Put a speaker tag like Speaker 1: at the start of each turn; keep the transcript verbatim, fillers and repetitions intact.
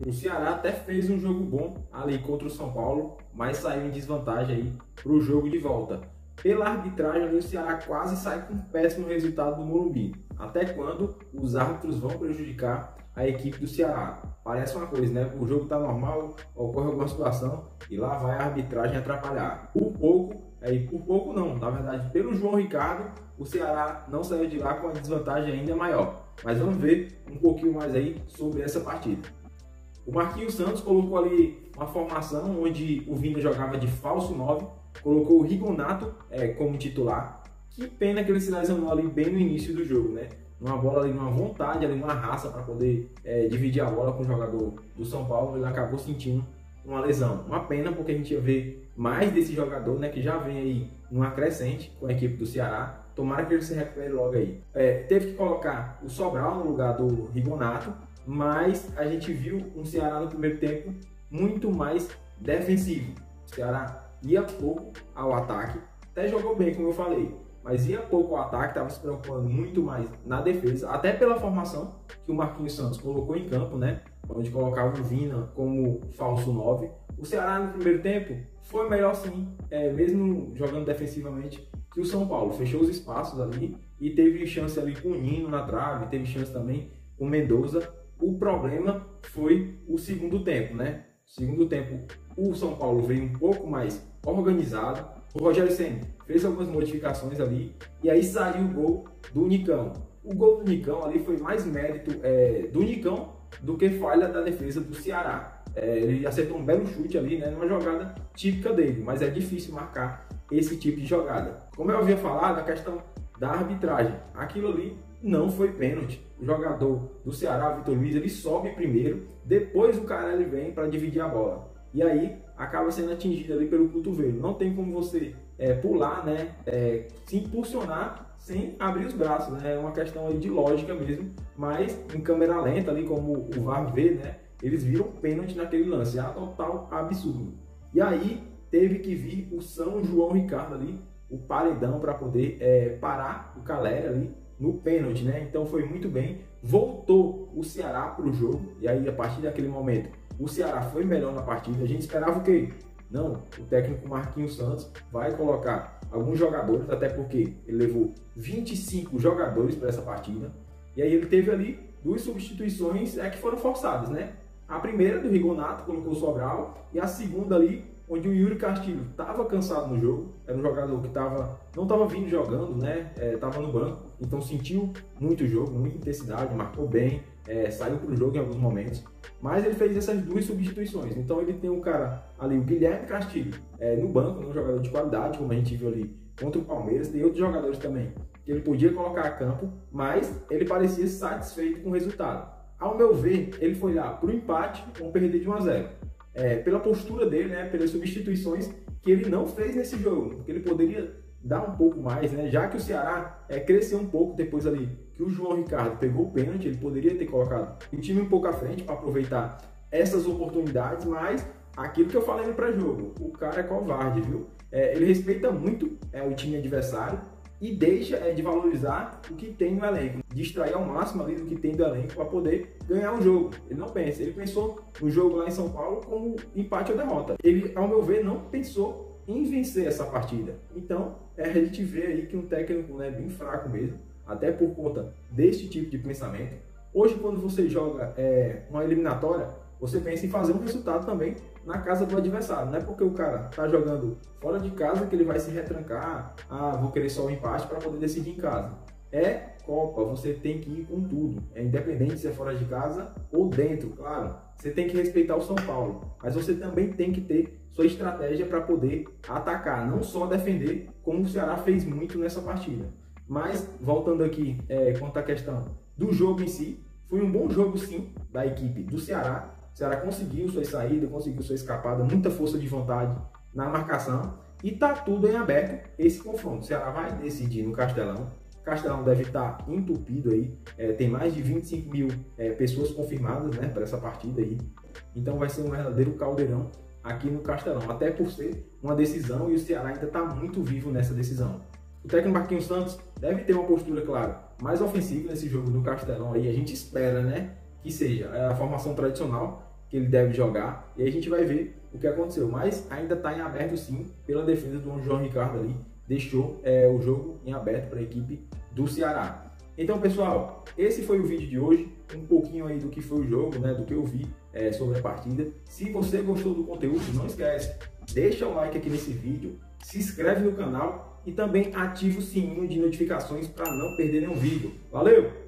Speaker 1: O Ceará até fez um jogo bom ali contra o São Paulo, mas saiu em desvantagem aí para o jogo de volta. Pela arbitragem ali, o Ceará quase sai com um péssimo resultado do Morumbi. Até quando os árbitros vão prejudicar a equipe do Ceará? Parece uma coisa, né? O jogo tá normal, ocorre alguma situação e lá vai a arbitragem atrapalhar. Por pouco, aí por pouco não, na verdade, pelo João Ricardo, o Ceará não saiu de lá com uma desvantagem ainda maior. Mas vamos ver um pouquinho mais aí sobre essa partida. O Marquinhos Santos colocou ali uma formação onde o Vina jogava de falso nove, colocou o Rigonato é, como titular. Que pena que ele se lesionou ali bem no início do jogo, né? Uma bola ali, uma vontade, ali, uma raça para poder é, dividir a bola com o jogador do São Paulo, ele acabou sentindo uma lesão. Uma pena, porque a gente ia ver mais desse jogador, né, que já vem aí numa crescente com a equipe do Ceará. Tomara que ele se recupere logo aí. É, teve que colocar o Sobral no lugar do Rigonato, mas a gente viu um Ceará no primeiro tempo muito mais defensivo. O Ceará ia pouco ao ataque, até jogou bem, como eu falei, mas ia pouco ao ataque, estava se preocupando muito mais na defesa, até pela formação que o Marquinhos Santos colocou em campo, né? Onde colocava o Vina como falso nove. O Ceará no primeiro tempo foi melhor sim, é, mesmo jogando defensivamente, que o São Paulo. Fechou os espaços ali e teve chance ali com o Nino na trave, teve chance também com o Mendoza. O problema foi o segundo tempo, né? Segundo tempo, o São Paulo veio um pouco mais organizado. O Rogério Ceni fez algumas modificações ali e aí saiu o gol do Nicão. O gol do Nicão ali foi mais mérito é, do Nicão do que falha da defesa do Ceará. É, ele acertou um belo chute ali, né? Numa jogada típica dele, mas é difícil marcar esse tipo de jogada. Como eu havia falado, a questão da arbitragem, aquilo ali não foi pênalti. O jogador do Ceará, Vitor Luiz, ele sobe primeiro, depois o Carelli vem para dividir a bola. E aí acaba sendo atingido ali pelo cotovelo. Não tem como você é, pular, né, é, se impulsionar sem abrir os braços, né? É uma questão aí de lógica mesmo, mas em câmera lenta ali, como o V A R vê, né, eles viram pênalti naquele lance, é total absurdo. E aí teve que vir o São João Ricardo ali, o paredão, para poder é, parar o Caleri ali no pênalti, né? Então foi muito bem, voltou o Ceará para o jogo, e aí a partir daquele momento o Ceará foi melhor na partida. A gente esperava o quê? Não, o técnico Marquinhos Santos vai colocar alguns jogadores, até porque ele levou vinte e cinco jogadores para essa partida, e aí ele teve ali duas substituições é, que foram forçadas, né? A primeira do Rigonato, colocou o Sobral, e a segunda ali, onde o Yuri Castilho estava cansado no jogo, era um jogador que tava, não estava vindo jogando, né? Estava é, no banco, então sentiu muito o jogo, muita intensidade, marcou bem, é, saiu para o jogo em alguns momentos, mas ele fez essas duas substituições. Então ele tem um cara ali, o Guilherme Castilho, é, no banco, um jogador de qualidade, como a gente viu ali contra o Palmeiras. Tem outros jogadores também que ele podia colocar a campo, mas ele parecia satisfeito com o resultado. Ao meu ver, ele foi lá para o empate com perder de um a zero. É, pela postura dele, né, pelas substituições que ele não fez nesse jogo, porque ele poderia dar um pouco mais, né, já que o Ceará é, cresceu um pouco depois ali que o João Ricardo pegou o pênalti. Ele poderia ter colocado o time um pouco à frente para aproveitar essas oportunidades, mas aquilo que eu falei no pré-jogo, o cara é covarde, viu? É, ele respeita muito é, o time adversário e deixa é, de valorizar o que tem no elenco, de extrair ao máximo ali do que tem do elenco para poder ganhar o jogo. Ele não pensa, ele pensou no jogo lá em São Paulo como empate ou derrota. Ele, ao meu ver, não pensou em vencer essa partida. Então, é, a gente vê aí que um técnico, né, bem fraco mesmo, até por conta deste tipo de pensamento. Hoje, quando você joga é, uma eliminatória, você pensa em fazer um resultado também na casa do adversário. Não é porque o cara tá jogando fora de casa que ele vai se retrancar, ah, vou querer só o empate para poder decidir em casa. É Copa, você tem que ir com tudo, é independente se é fora de casa ou dentro, claro. Você tem que respeitar o São Paulo, mas você também tem que ter sua estratégia para poder atacar, não só defender, como o Ceará fez muito nessa partida. Mas, voltando aqui é, quanto à questão do jogo em si, foi um bom jogo sim da equipe do Ceará. O Ceará conseguiu sua saída, conseguiu sua escapada, muita força de vontade na marcação, e tá tudo em aberto esse confronto. O Ceará vai decidir no Castelão. O Castelão deve estar entupido aí, é, tem mais de vinte e cinco mil é, pessoas confirmadas, né, para essa partida aí. Então vai ser um verdadeiro caldeirão aqui no Castelão, até por ser uma decisão e o Ceará ainda está muito vivo nessa decisão. O técnico Marquinhos Santos deve ter uma postura, claro, mais ofensiva nesse jogo do Castelão aí. A gente espera, né, que seja a formação tradicional que ele deve jogar, e aí a gente vai ver o que aconteceu. Mas ainda está em aberto sim, pela defesa do João Ricardo ali, deixou é, o jogo em aberto para a equipe do Ceará. Então, pessoal, esse foi o vídeo de hoje, um pouquinho aí do que foi o jogo, né, do que eu vi é, sobre a partida. Se você gostou do conteúdo, não esquece, deixa o like aqui nesse vídeo, se inscreve no canal e também ativa o sininho de notificações para não perder nenhum vídeo. Valeu!